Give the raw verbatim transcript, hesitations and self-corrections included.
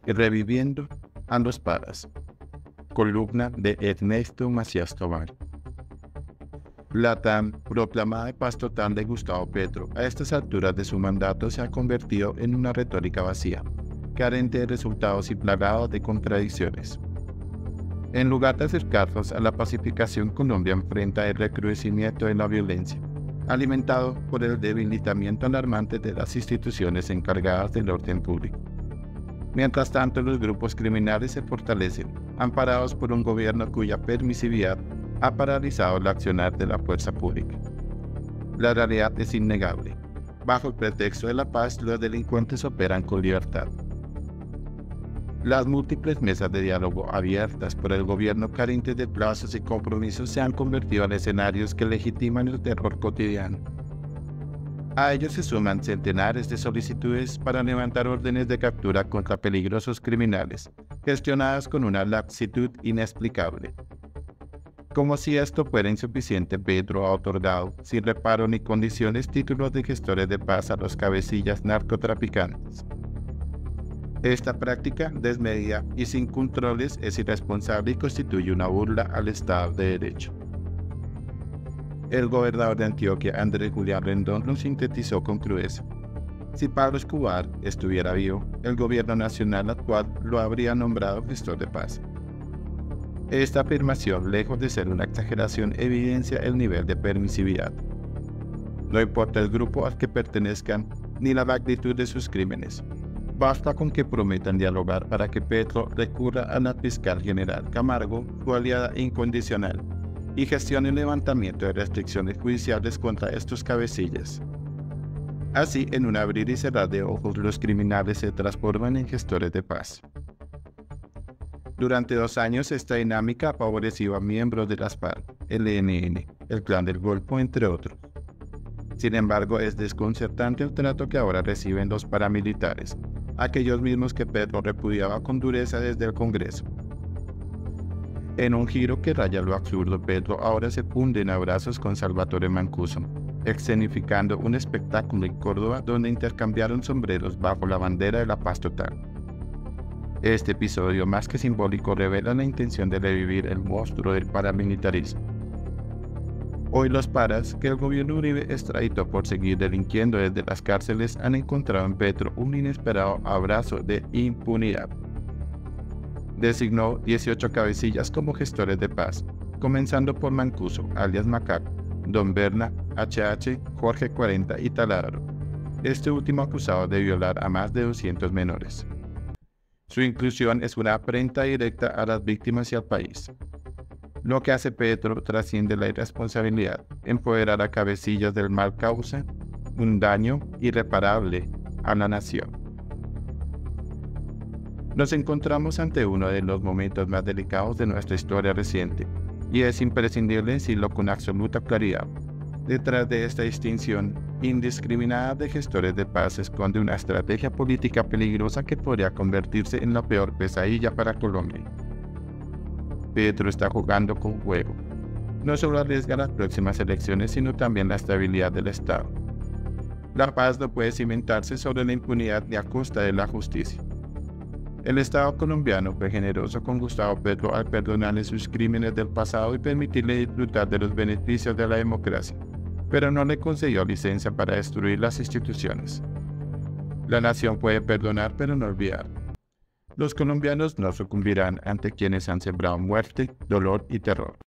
y reviviendo a los paras. Columna de Ernesto Macías Tobar. La tan proclamada paz total de Gustavo Petro a estas alturas de su mandato se ha convertido en una retórica vacía, carente de resultados y plagado de contradicciones. En lugar de acercarnos a la pacificación, Colombia enfrenta el recrudecimiento de la violencia, alimentado por el debilitamiento alarmante de las instituciones encargadas del orden público. Mientras tanto, los grupos criminales se fortalecen, amparados por un gobierno cuya permisividad ha paralizado el accionar de la fuerza pública. La realidad es innegable. Bajo el pretexto de la paz, los delincuentes operan con libertad. Las múltiples mesas de diálogo abiertas por el gobierno carentes de plazos y compromisos se han convertido en escenarios que legitiman el terror cotidiano. A ellos se suman centenares de solicitudes para levantar órdenes de captura contra peligrosos criminales, gestionadas con una laxitud inexplicable. Como si esto fuera insuficiente, Petro ha otorgado, sin reparo ni condiciones, títulos de gestores de paz a los cabecillas narcotraficantes. Esta práctica, desmedida y sin controles, es irresponsable y constituye una burla al Estado de Derecho. El gobernador de Antioquia, Andrés Julián Rendón, lo sintetizó con crudeza. Si Pablo Escobar estuviera vivo, el gobierno nacional actual lo habría nombrado gestor de paz. Esta afirmación, lejos de ser una exageración, evidencia el nivel de permisividad. No importa el grupo al que pertenezcan ni la magnitud de sus crímenes. Basta con que prometan dialogar para que Petro recurra a la fiscal general Camargo, su aliada incondicional, y gestione el levantamiento de restricciones judiciales contra estos cabecillas. Así, en un abrir y cerrar de ojos, los criminales se transforman en gestores de paz. Durante dos años, esta dinámica ha favorecido a miembros de las FARC, el E L N, el Clan del Golfo, entre otros. Sin embargo, es desconcertante el trato que ahora reciben los paramilitares, aquellos mismos que Petro repudiaba con dureza desde el Congreso. En un giro que raya lo absurdo, Petro ahora se funde en abrazos con Salvatore Mancuso, escenificando un espectáculo en Córdoba donde intercambiaron sombreros bajo la bandera de la paz total. Este episodio, más que simbólico, revela la intención de revivir el monstruo del paramilitarismo. Hoy los paras, que el gobierno Uribe extraditó por seguir delinquiendo desde las cárceles, han encontrado en Petro un inesperado abrazo de impunidad. Designó dieciocho cabecillas como gestores de paz, comenzando por Mancuso, alias Macaco, Don Berna, H H, Jorge cuarenta y Taladro, este último acusado de violar a más de doscientos menores. Su inclusión es una afrenta directa a las víctimas y al país. Lo que hace Petro trasciende la irresponsabilidad. Empoderar a cabecillas del mal causa un daño irreparable a la nación. Nos encontramos ante uno de los momentos más delicados de nuestra historia reciente, y es imprescindible decirlo con absoluta claridad. Detrás de esta distinción indiscriminada de gestores de paz se esconde una estrategia política peligrosa que podría convertirse en la peor pesadilla para Colombia. Petro está jugando con fuego. No solo arriesga las próximas elecciones, sino también la estabilidad del Estado. La paz no puede cimentarse sobre la impunidad ni a costa de la justicia. El Estado colombiano fue generoso con Gustavo Petro al perdonarle sus crímenes del pasado y permitirle disfrutar de los beneficios de la democracia, pero no le concedió licencia para destruir las instituciones. La nación puede perdonar, pero no olvidar. Los colombianos no sucumbirán ante quienes han sembrado muerte, dolor y terror.